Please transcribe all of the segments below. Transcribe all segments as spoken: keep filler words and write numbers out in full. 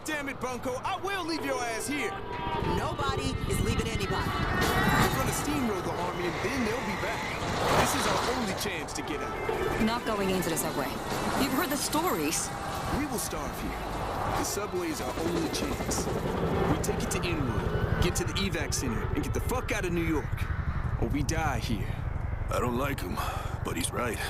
damn it, Bunko. I will leave your ass here. Nobody is leaving anybody. We're gonna steamroll the army and then they'll be back. This is our only chance to get out. Not going into the subway. You've heard the stories. We will starve here. The subway is our only chance. We take it to Inwood, get to the evac center, and get the fuck out of New York. Or we die here. I don't like him, but he's right.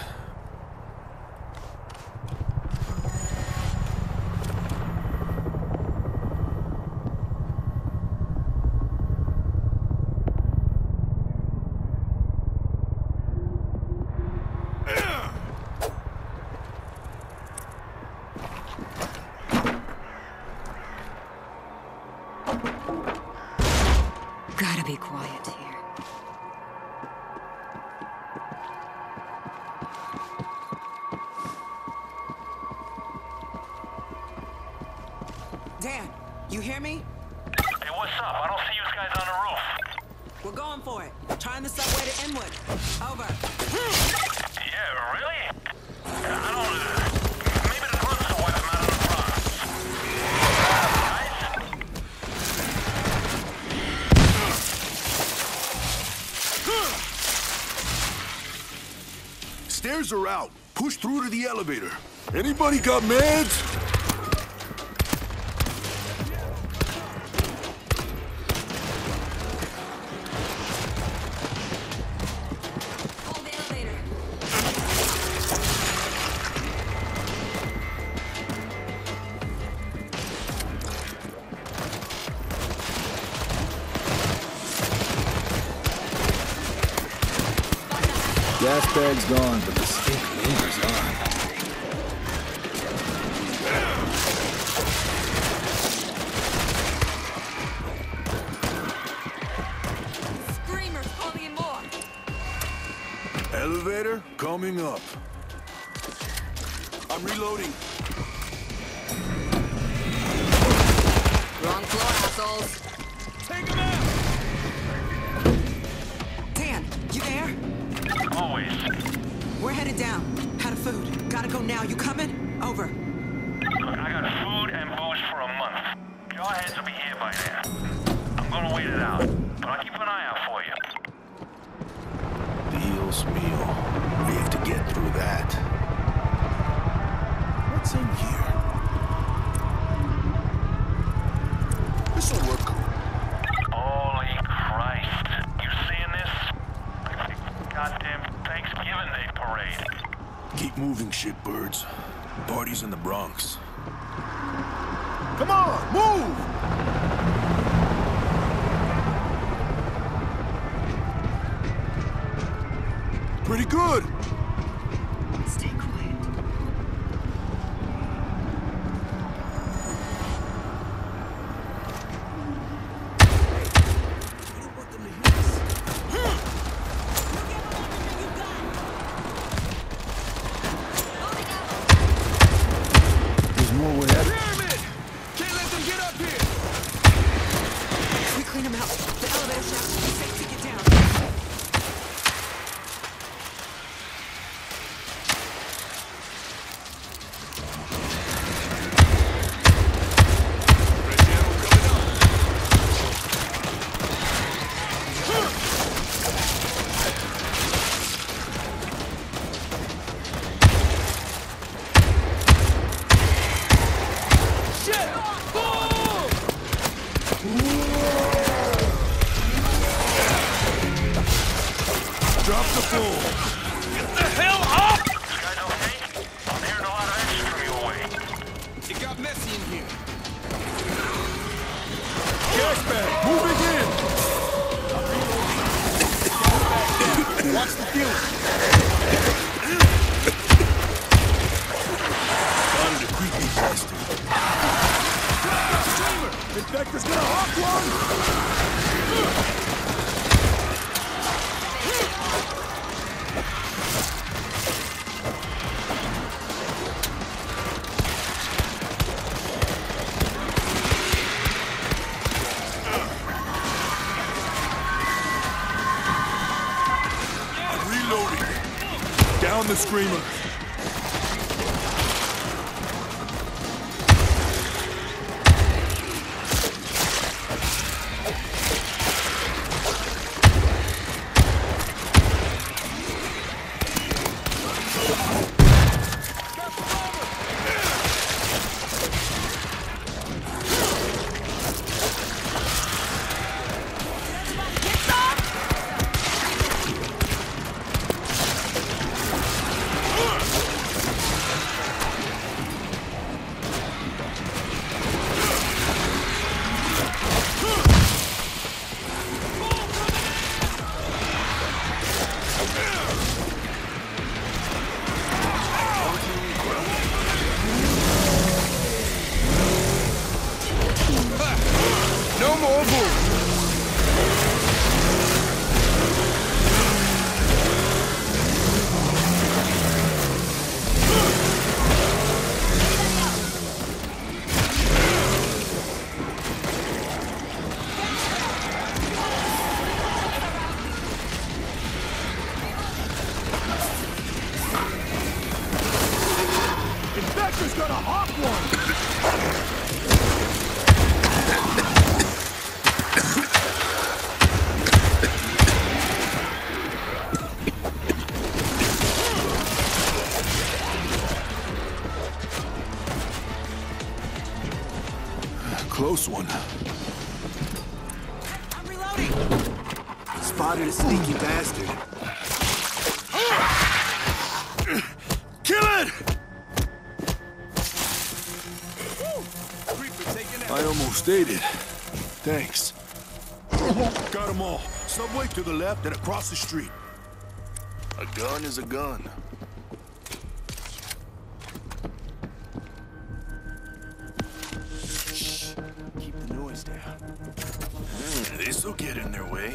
Gotta be quiet here. Dan, you hear me? Hey, what's up? I don't see you guys on the roof. We're going for it. Trying the subway to Inwood. Over. Yeah, really? I don't... Maybe the drugs will wipe them out of the Bronx. Guys? Stairs are out. Push through to the elevator. Anybody got meds? Hold the elevator. Gas bag's gone, but the stink lingers on. Screamers calling in more. Elevator coming up. I'm reloading. Wrong floor, assholes. Take him out! Dan, you there? Always. We're headed down. Out of food. Gotta go now. You coming? Over. Look, I got food and booze for a month. Jarheads will be here by now. I'm gonna wait it out, but I'll keep an eye out for you. Dios mío. We have to get through that. What's in here? This'll work. Holy Christ. You seeing this? Goddamn Thanksgiving Day parade. Keep moving, shitbirds. Party's in the Bronx. Come on, move! Pretty good. Stay quiet. We don't want them to hear us. There's more way out. Pyramid! Can't let them get up here! We clean them out. The elevator shaft should be safe to get down. Drop the floor. Get the hell up! You guys okay? I'm hearing a lot of action from your way. It got messy in here. Gas bag. Moving in. Watch the fuse. Found a creepy bastard. Streamer! Infector's gonna hawk one. Down the screamer. Come over! Infector's got a hot one! Close one. I'm reloading! Spotted a sneaky bastard. Kill it! Creeper taking out. I almost ate it. Thanks. Got them all. Subway to the left and across the street. A gun is a gun. Keep the noise down. Mm, this'll get in their way.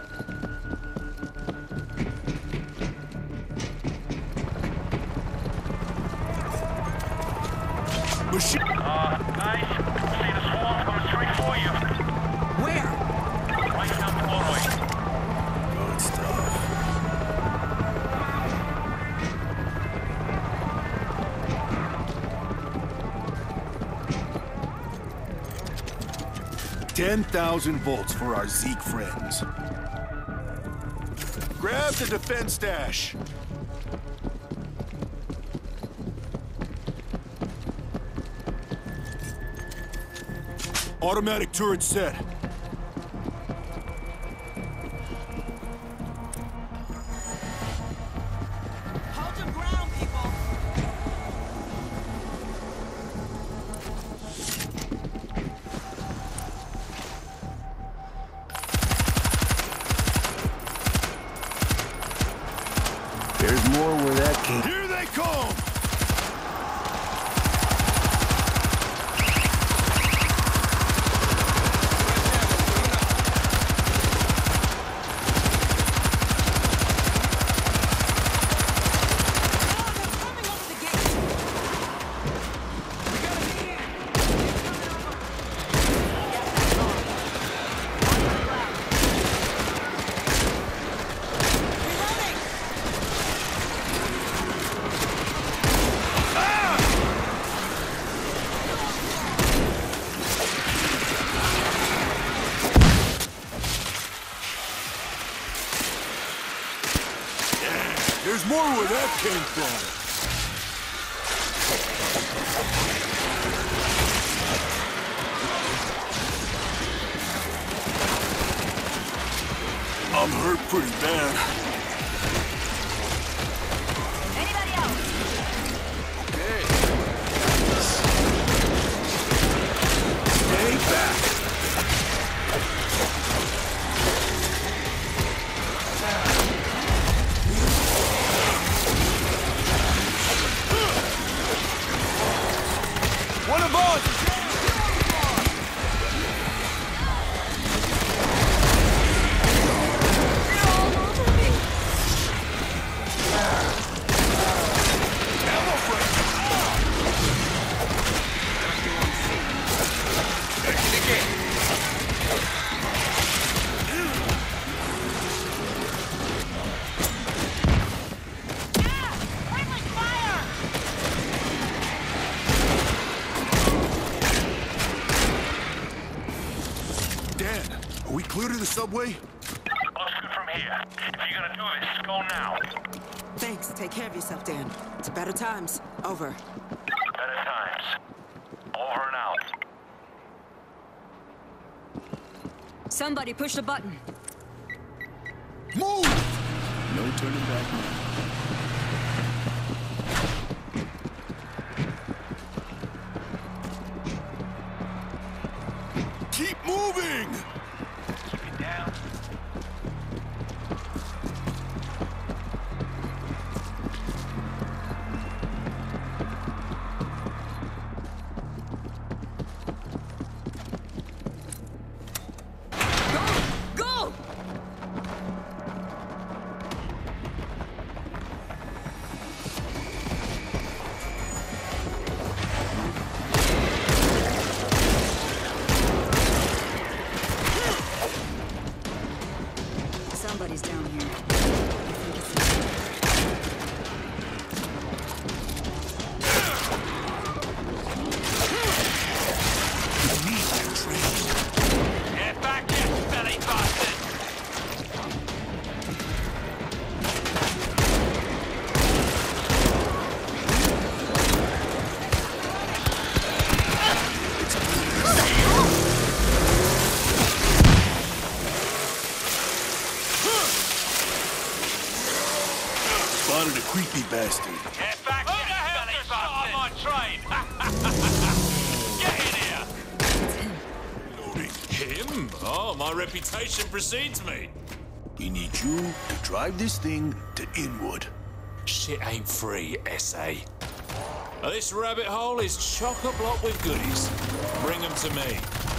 Machine. Uh, guys, see the swarm coming straight for you. Where? Right down the motorway. Good stuff. Ten thousand volts for our Zeke friends. Grab the defense stash. Automatic turret set. Hold your ground, people! There's more where that came. Here they come! There's more where that came from. I'm hurt pretty bad. Anybody else? Hey, Stay back. one of us! Are we clear to the subway? Looks good from here. If you're gonna do this, go now. Thanks. Take care of yourself, Dan. It's better times. Over. Better times. Over and out. Somebody push the button. Move! No turning back now. Keep moving! Keep it down. spotted a creepy bastard. Get back here, you belly button! On my train! Get in here! Loading. Him? Oh, my reputation precedes me. We need you to drive this thing to Inwood. Shit ain't free, S A. Now, this rabbit hole is chock-a-block with goodies. Bring them to me.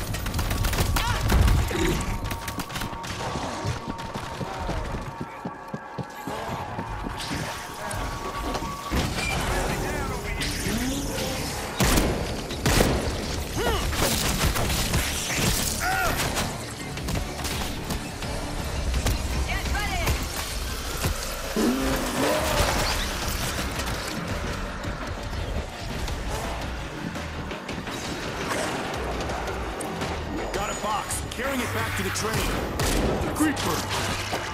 Get ready! Got a box. Carrying it back to the train. The creeper.